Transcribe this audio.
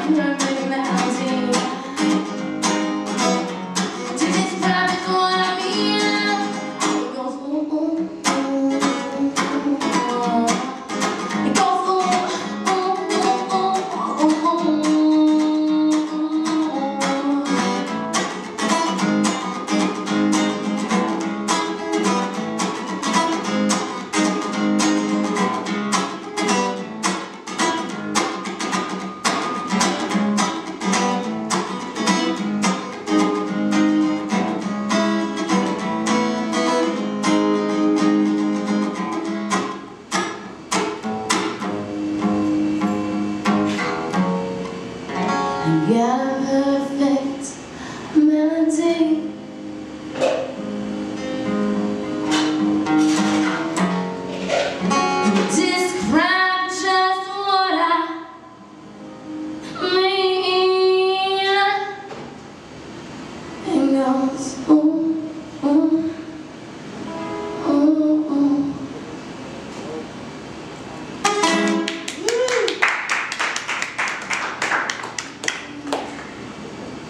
perfect melody. To describe it what I mean, it goes ooh, ooh, ooh, ooh. It goes ooh, ooh, ooh, ooh, ooh, ooh. I got a perfect melody. Describe just what I mean. It goes ooh.